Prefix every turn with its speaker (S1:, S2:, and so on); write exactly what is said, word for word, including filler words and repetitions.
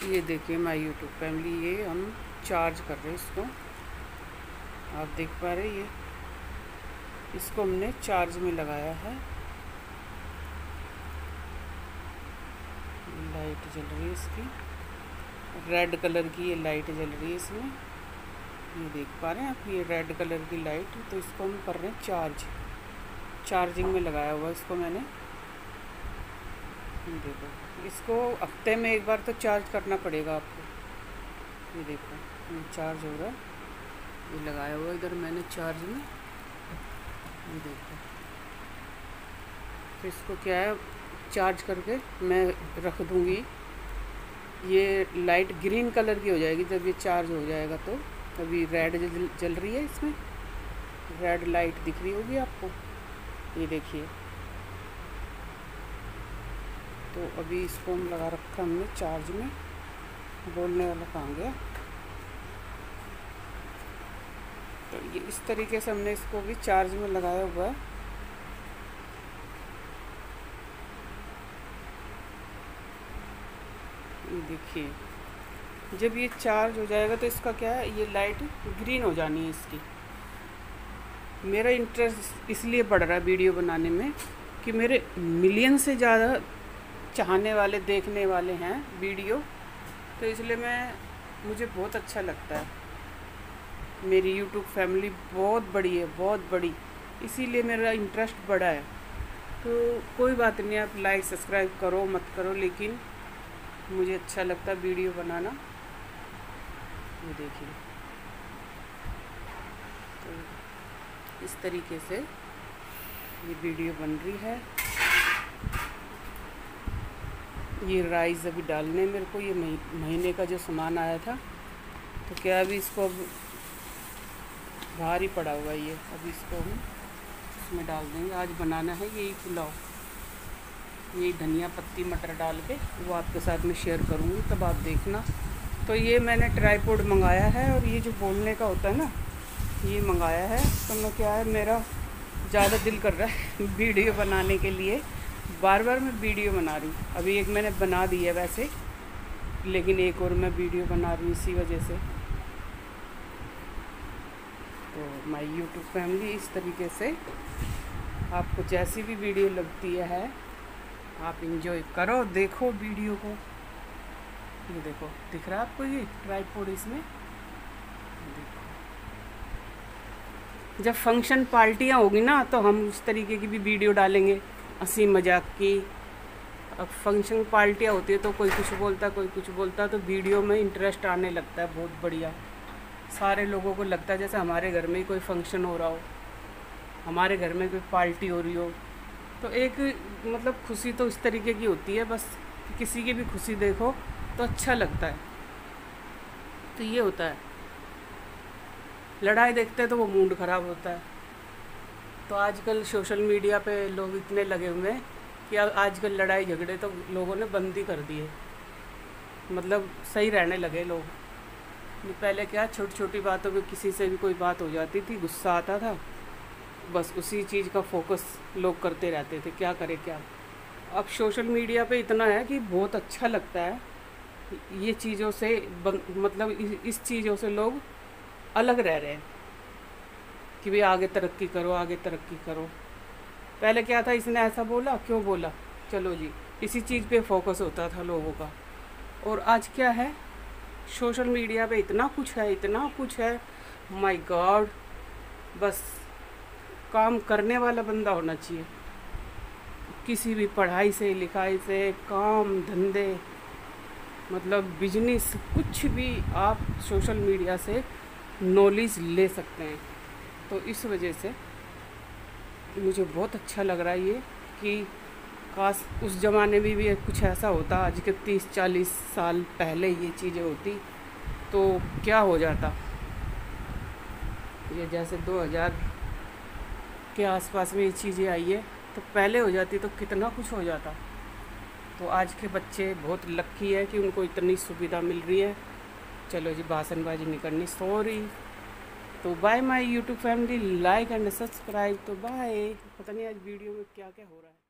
S1: ये देखिए my YouTube family, ये हम चार्ज कर रहे हैं इसको। आप देख पा रहे हैं, ये इसको हमने चार्ज में लगाया है। लाइट जल रही है इसकी, रेड कलर की ये लाइट जल रही है इसमें। ये देख पा रहे हैं आप, ये रेड कलर की लाइट। तो इसको हम कर रहे हैं चार्ज, चार्जिंग में लगाया हुआ इसको मैंने। ये देखो, इसको हफ्ते में एक बार तो चार्ज करना पड़ेगा आपको। ये देखो, ये चार्ज हो रहा है, ये लगाया हुआ इधर मैंने चार्ज में। ये देखो, तो इसको क्या है, चार्ज करके मैं रख दूँगी। ये लाइट ग्रीन कलर की हो जाएगी जब ये चार्ज हो जाएगा। तो अभी रेड जल, जल रही है इसमें, रेड लाइट दिख रही होगी आपको। ये देखिए, तो अभी इसको हम लगा रखा हमने चार्ज में। बोलने वाला कहाँ गया। तो ये इस तरीके से हमने इसको भी चार्ज में लगाया हुआ है। ये देखिए, जब ये चार्ज हो जाएगा तो इसका क्या है, ये लाइट ग्रीन हो जानी है इसकी। मेरा इंटरेस्ट इसलिए बढ़ रहा है वीडियो बनाने में कि मेरे मिलियन से ज़्यादा चाहने वाले, देखने वाले हैं वीडियो। तो इसलिए मैं मुझे बहुत अच्छा लगता है। मेरी यूट्यूब फैमिली बहुत बड़ी है, बहुत बड़ी, इसीलिए मेरा इंटरेस्ट बढ़ा है। तो कोई बात नहीं, आप लाइक सब्सक्राइब करो मत करो, लेकिन मुझे अच्छा लगता है वीडियो बनाना। ये देखिए, तो इस तरीके से ये वीडियो बन रही है। ये राइस अभी डालने मेरे को, ये महीने का जो सामान आया था। तो क्या अभी इसको अब बाहर ही पड़ा हुआ है ये, अभी इसको हम इसमें डाल देंगे। आज बनाना है यही पुलाव, यही धनिया पत्ती मटर डाल के, वो आपके साथ में शेयर करूँगी, तब आप देखना। तो ये मैंने ट्राईपोड मंगाया है, और ये जो बोलने का होता है ना, ये मंगाया है। तो मैं क्या है, मेरा ज़्यादा दिल कर रहा है वीडियो बनाने के लिए। बार बार मैं वीडियो बना रही हूँ। अभी एक मैंने बना दी है वैसे, लेकिन एक और मैं वीडियो बना रही हूँ इसी वजह से। तो माय यूट्यूब फैमिली, इस तरीके से आपको जैसी भी वीडियो लगती है आप इंजॉय करो, देखो वीडियो को। ये देखो, दिख रहा है आपको ये ट्राइपॉड इसमें। देखो, जब फंक्शन पार्टियाँ होगी ना, तो हम उस तरीके की भी वीडियो डालेंगे, हंसी मजाक की। अब फंक्शन पार्टियाँ होती है तो कोई कुछ बोलता, कोई कुछ बोलता, तो वीडियो में इंटरेस्ट आने लगता है। बहुत बढ़िया, सारे लोगों को लगता है जैसे हमारे घर में ही कोई फंक्शन हो रहा हो, हमारे घर में कोई पार्टी हो रही हो। तो एक मतलब खुशी तो इस तरीके की होती है, बस किसी की भी खुशी देखो तो अच्छा लगता है। तो ये होता है, लड़ाई देखते हैं तो वो मूड ख़राब होता है। तो आजकल सोशल मीडिया पे लोग इतने लगे हुए हैं कि अब आजकल लड़ाई झगड़े तो लोगों ने बंद ही कर दिए, मतलब सही रहने लगे लोग। पहले क्या, छोटी छोटी बातों पे किसी से भी कोई बात हो जाती थी, गुस्सा आता था, बस उसी चीज़ का फोकस लोग करते रहते थे, क्या करें क्या। अब सोशल मीडिया पे इतना है कि बहुत अच्छा लगता है ये चीज़ों से, मतलब इस चीज़ों से लोग अलग रह रहे हैं कि भाई आगे तरक्की करो, आगे तरक्की करो। पहले क्या था, इसने ऐसा बोला, क्यों बोला, चलो जी, इसी चीज़ पे फोकस होता था लोगों का। और आज क्या है, सोशल मीडिया पे इतना कुछ है, इतना कुछ है, माय गॉड। बस काम करने वाला बंदा होना चाहिए, किसी भी पढ़ाई से, लिखाई से, काम धंधे, मतलब बिजनेस, कुछ भी आप सोशल मीडिया से नॉलेज ले सकते हैं। तो इस वजह से मुझे बहुत अच्छा लग रहा है ये, कि काश उस ज़माने में भी कुछ ऐसा होता, आज के तीस चालीस साल पहले ये चीज़ें होती तो क्या हो जाता। ये जैसे दो हज़ार के आसपास में ये चीज़ें आई है, तो पहले हो जाती तो कितना कुछ हो जाता। तो आज के बच्चे बहुत लक्की है कि उनको इतनी सुविधा मिल रही है। चलो जी, भाषणबाजी नहीं करनी, सॉरी। तो bye my YouTube family, like and subscribe. तो बाय। पता नहीं आज वीडियो में क्या क्या हो रहा है।